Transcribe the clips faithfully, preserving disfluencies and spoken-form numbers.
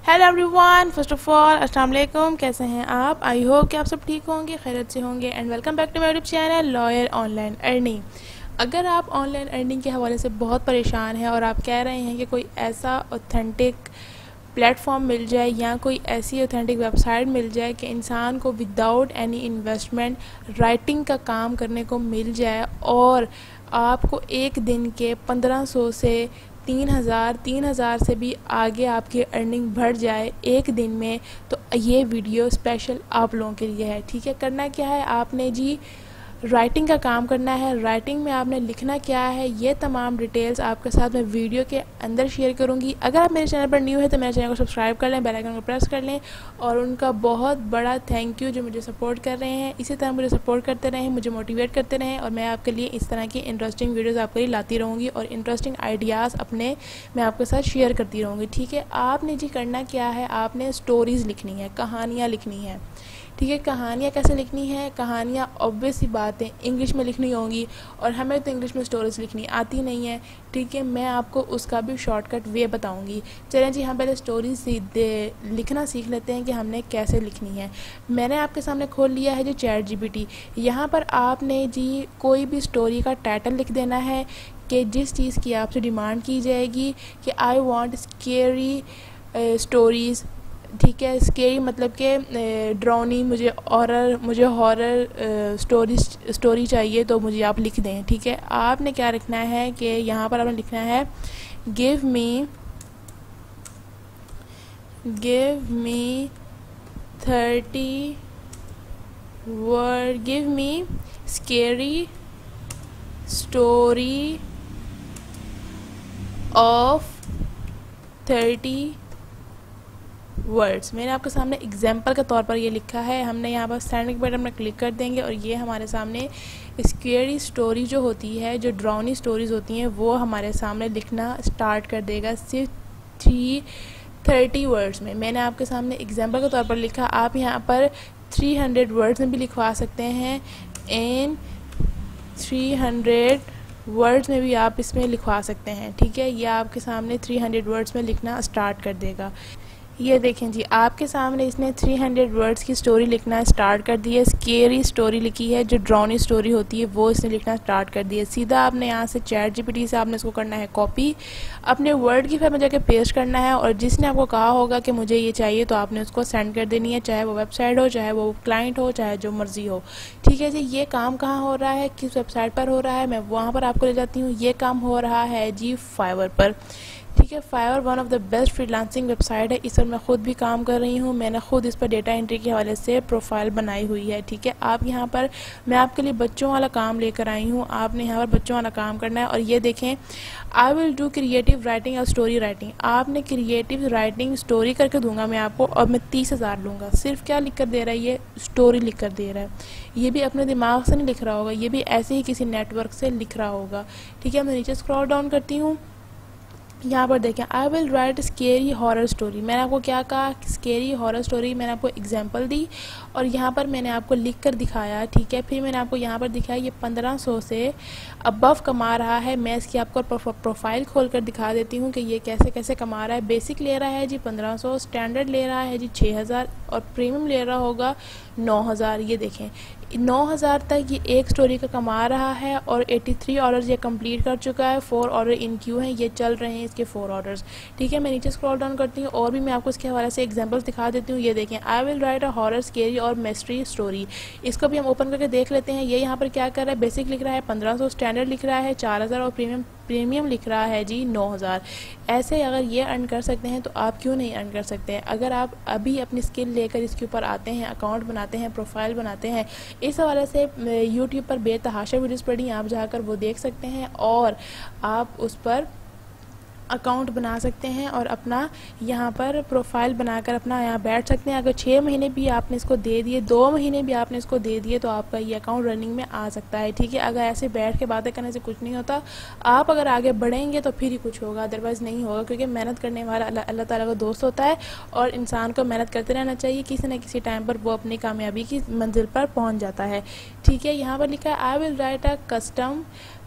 Hello everyone, first of all अस्सलाम वालेकुम। कैसे हैं आप? आई होप कि आप सब ठीक होंगे, खैरियत से होंगे and welcome back to my YouTube channel lawyer online earning. अगर आप ऑनलाइन अर्निंग के हवाले से बहुत परेशान हैं और आप कह रहे हैं कि कोई ऐसा ऑथेंटिक प्लेटफॉर्म मिल जाए या कोई ऐसी ऑथेंटिक वेबसाइट मिल जाए कि इंसान को विदाउट एनी इन्वेस्टमेंट राइटिंग का काम करने को मिल जाए और आपको एक दिन के पंद्रह सौ से तीन हज़ार तीन हज़ार से भी आगे आपकी अर्निंग बढ़ जाए एक दिन में, तो ये वीडियो स्पेशल आप लोगों के लिए है। ठीक है, करना क्या है, आपने जी राइटिंग का काम करना है। राइटिंग में आपने लिखना क्या है, ये तमाम डिटेल्स आपके साथ मैं वीडियो के अंदर शेयर करूंगी। अगर आप मेरे चैनल पर न्यू है तो मेरे चैनल को सब्सक्राइब कर लें, बेल आइकन को प्रेस कर लें और उनका बहुत बड़ा थैंक यू जो मुझे सपोर्ट कर रहे हैं। इसी तरह मुझे सपोर्ट करते रहें, मुझे मोटिवेट करते रहें और मैं आपके लिए इस तरह की इंटरेस्टिंग वीडियोज़ आपके लिए लाती रहूँगी और इंटरेस्टिंग आइडियाज़ अपने मैं आपके साथ शेयर करती रहूँगी। ठीक है, आपने जी करना क्या है, आपने स्टोरीज़ लिखनी है, कहानियाँ लिखनी है। ठीक है, कहानियाँ कैसे लिखनी है, कहानियाँ ऑब्वियस ही बात है इंग्लिश में लिखनी होंगी और हमें तो इंग्लिश में स्टोरीज लिखनी आती नहीं है। ठीक है, मैं आपको उसका भी शॉर्टकट वे बताऊंगी। चलें जी, हम पहले स्टोरीज सीधे लिखना सीख लेते हैं कि हमने कैसे लिखनी है। मैंने आपके सामने खोल लिया है जी चैट जीपीटी। यहाँ पर आपने जी कोई भी स्टोरी का टाइटल लिख देना है कि जिस चीज़ की आपसे डिमांड की जाएगी कि आई वॉन्ट स्केरी स्टोरीज़। ठीक है, स्केरी मतलब कि ड्राउनी, मुझे हॉरर मुझे हॉरर स्टोरी स्टोरी चाहिए तो मुझे आप लिख दें। ठीक है, आपने क्या लिखना है कि यहाँ पर आपने लिखना है give me give me thirty word give me scary story of thirty words. मैंने आपके सामने एग्जाम्पल के तौर पर ये लिखा है। हमने यहाँ पर सेंड के बटन में क्लिक कर देंगे और ये हमारे सामने स्केरी स्टोरी जो होती है, जो ड्राउनी स्टोरीज होती हैं, वो हमारे सामने लिखना स्टार्ट कर देगा सिर्फ थ्री थर्टी वर्ड्स में। मैंने आपके सामने एग्जाम्पल के तौर पर लिखा, आप यहाँ पर थ्री हंड्रेड वर्ड्स में भी लिखवा सकते हैं, इन थ्री हंड्रेड वर्ड्स में भी आप इसमें लिखवा सकते हैं। ठीक है, ये आपके सामने थ्री हंड्रेड वर्ड्स में लिखना स्टार्ट कर देगा। ये देखें जी, आपके सामने इसने थ्री हंड्रेड वर्ड्स की स्टोरी लिखना स्टार्ट कर दी है। स्केरी स्टोरी लिखी है, जो ड्राउनी स्टोरी होती है वो इसने लिखना स्टार्ट कर दी है। सीधा आपने यहाँ से चैट जीपीटी से आपने इसको करना है कॉपी, अपने वर्ड की फाइल में जाके पेस्ट करना है और जिसने आपको कहा होगा कि मुझे ये चाहिए तो आपने उसको सेंड कर देनी है, चाहे वो वेबसाइट हो, चाहे वो क्लाइंट हो, चाहे जो मर्जी हो। ठीक है जी, ये काम कहाँ हो रहा है, किस वेबसाइट पर हो रहा है, मैं वहाँ पर आपको ले जाती हूँ। ये काम हो रहा है जी फाइवर पर। ठीक है, Fiverr one of the best freelancing website है, इस पर मैं खुद भी काम कर रही हूँ। मैंने खुद इस पर डेटा एंट्री के हवाले से प्रोफाइल बनाई हुई है। ठीक है, आप यहाँ पर मैं आपके लिए बच्चों वाला काम लेकर आई हूँ, आपने यहाँ पर बच्चों वाला काम करना है। और ये देखें, I will do creative writing और स्टोरी राइटिंग। आपने क्रिएटिव राइटिंग स्टोरी करके दूंगा मैं आपको और मैं तीस हज़ार लूँगा। सिर्फ क्या लिख कर दे रहा है, ये स्टोरी लिख कर दे रहा है। ये भी अपने दिमाग से नहीं लिख रहा होगा, ये भी ऐसे ही किसी नेटवर्क से लिख रहा होगा। ठीक है, मैं नीचे स्क्रॉल डाउन करती हूँ, यहाँ पर देखें, I will write scary horror story. मैंने आपको क्या कहा, स्केरी हॉरर स्टोरी, मैंने आपको एग्जांपल दी और यहाँ पर मैंने आपको लिख कर दिखाया। ठीक है, फिर मैंने आपको यहाँ पर दिखाया ये पंद्रह सौ से अबव कमा रहा है। मैं इसकी आपको प्रोफाइल खोल कर दिखा देती हूँ कि ये कैसे कैसे कमा रहा है। बेसिक ले रहा है जी पंद्रह सौ, स्टैंडर्ड ले रहा है जी छः हज़ार और प्रीमियम ले रहा होगा नौ हज़ार। ये देखें, नौ हज़ार तक ये एक स्टोरी का कमा रहा है और तिरासी ऑर्डर्स ये कंप्लीट कर चुका है। फोर ऑर्डर इन क्यू हैं, ये चल रहे हैं इसके फोर ऑर्डर्स। ठीक है, मैं नीचे स्क्रॉल डाउन करती हूँ और भी मैं आपको इसके हवाले से एग्जांपल्स दिखा देती हूँ। ये देखें, I will write a horror scary और मिस्ट्री स्टोरी। इसको भी हम ओपन करके देख लेते हैं। ये यहाँ पर क्या कर रहा है, बेसिक लिख रहा है पंद्रह सौ, स्टैंडर्ड लिख रहा है चार हज़ार और प्रीमियम प्रीमियम लिख रहा है जी नौ हज़ार। ऐसे अगर ये अर्न कर सकते हैं तो आप क्यों नहीं अर्न कर सकते हैं। अगर आप अभी अपनी स्किल लेकर इसके ऊपर आते हैं, अकाउंट बनाते हैं, प्रोफाइल बनाते हैं, इस हवाले से यूट्यूब पर बेतहाशा वीडियोस पड़ी, आप जाकर वो देख सकते हैं और आप उस पर अकाउंट बना सकते हैं और अपना यहाँ पर प्रोफाइल बनाकर अपना यहाँ बैठ सकते हैं। अगर छः महीने भी आपने इसको दे दिए, दो महीने भी आपने इसको दे दिए तो आपका ये अकाउंट रनिंग में आ सकता है। ठीक है, अगर ऐसे बैठ के बातें करने से कुछ नहीं होता। आप अगर आगे बढ़ेंगे तो फिर ही कुछ होगा, अदरवाइज़ नहीं होगा, क्योंकि मेहनत करने वाला अल्लाह अल्लाह ताला का दोस्त होता है और इंसान को मेहनत करते रहना चाहिए। किसी न किसी टाइम पर वो अपनी कामयाबी की मंजिल पर पहुँच जाता है। ठीक है, यहाँ पर लिखा है I will write a custom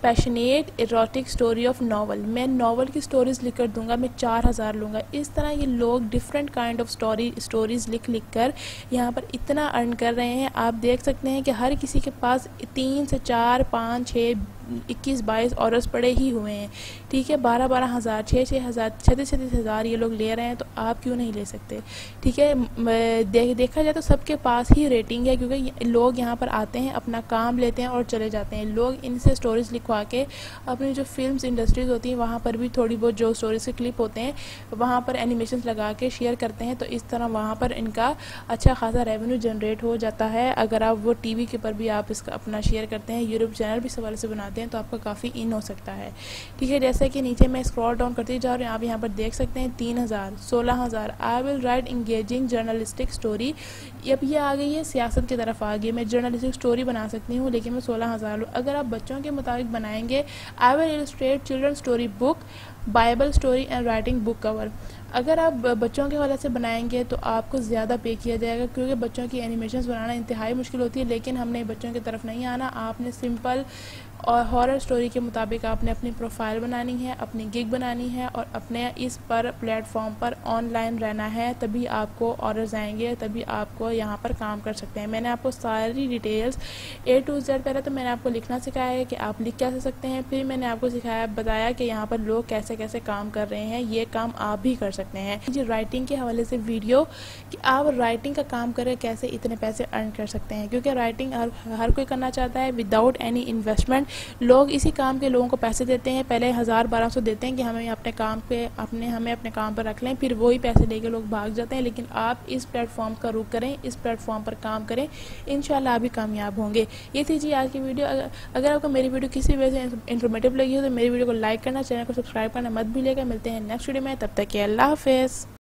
passionate erotic story of novel, मैं नावल की स्टोरीज लिख कर दूंगा, मैं चार हज़ार लूँगा। इस तरह ये लोग different kind of story stories लिख लिख कर यहाँ पर इतना अर्न कर रहे हैं। आप देख सकते हैं कि हर किसी के पास तीन से चार पाँच छः इक्कीस बाईस ऑर्डर्स पड़े ही हुए हैं, ठीक है। बारह बारह हज़ार छः छः हज़ार छत्तीस छत्तीस हज़ार ये लोग ले रहे हैं, तो आप क्यों नहीं ले सकते, ठीक है। देख देखा जाए तो सबके पास ही रेटिंग है, क्योंकि लोग यहाँ पर आते हैं, अपना काम लेते हैं और चले जाते हैं। लोग इनसे स्टोरीज लिखवा के अपनी जो फिल्म्स इंडस्ट्रीज होती हैं वहाँ पर भी थोड़ी बहुत जो स्टोरीज के क्लिप होते हैं वहाँ पर एनिमेशन लगा के शेयर करते हैं, तो इस तरह वहाँ पर इनका अच्छा खासा रेवेन्यू जनरेट हो जाता है। अगर आप वो टी वी के ऊपर भी आप इसका अपना शेयर करते हैं, यूट्यूब चैनल भी सवाल से बनाते हैं, तो आपका काफ़ी इन हो सकता है, ठीक है। जैसे कि नीचे मैं स्क्रॉल डाउन करती जा रही हूँ, आप यहाँ पर देख सकते हैं तीन हज़ार सोलह हज़ार I will write engaging journalistic story. अब ये आ गई है सियासत की तरफ आ गई, मैं जर्नलिस्टिक स्टोरी बना सकती हूँ, लेकिन मैं सोलह हज़ार लूँ। अगर आप बच्चों के मुताबिक बनाएंगे, I will illustrate children story book, Bible story and writing book cover. अगर आप बच्चों के हवाले से बनाएंगे तो आपको ज़्यादा पे किया जाएगा, क्योंकि बच्चों की एनिमेशंस बनाना इंतहाई मुश्किल होती है। लेकिन हमने बच्चों की तरफ नहीं आना, आपने सिंपल और हॉरर स्टोरी के मुताबिक आपने अपनी प्रोफाइल बनानी है, अपनी गिग बनानी है और अपने इस पर प्लेटफॉर्म पर ऑनलाइन रहना है, तभी आपको ऑर्डर्स आएंगे, तभी आपको यहाँ पर काम कर सकते हैं। मैंने आपको सारी डिटेल्स ए टू जेड, पहले तो मैंने आपको लिखना सिखाया है कि आप लिख कैसे सकते हैं, फिर मैंने आपको सिखाया बताया कि यहाँ पर लोग कैसे कैसे काम कर रहे हैं, ये काम आप भी कर सकते हैं। जी राइटिंग के हवाले से वीडियो कि आप राइटिंग का काम करें कैसे इतने पैसे अर्न कर सकते हैं, क्योंकि राइटिंग हर हर कोई करना चाहता है विदाउट एनी इन्वेस्टमेंट। लोग इसी काम के लोगों को पैसे देते हैं, पहले हज़ार बारह सौ देते हैं कि हमें अपने काम पे अपने हमें अपने काम पर रख लें, फिर वही पैसे लेके लोग भाग जाते हैं। लेकिन आप इस प्लेटफॉर्म का रुख करें, इस प्लेटफॉर्म पर काम करें, इंशाल्लाह आप भी कामयाब होंगे। ये थी जी आज की वीडियो। अगर, अगर आपको मेरी वीडियो किसी वजह से इन्फॉर्मेटिव लगी हो तो मेरी वीडियो को लाइक करना, चैनल को सब्सक्राइब करना मत भूलिएगा। मिलते हैं नेक्स्ट वीडियो में, तब तक के अल्लाह हाफिज़।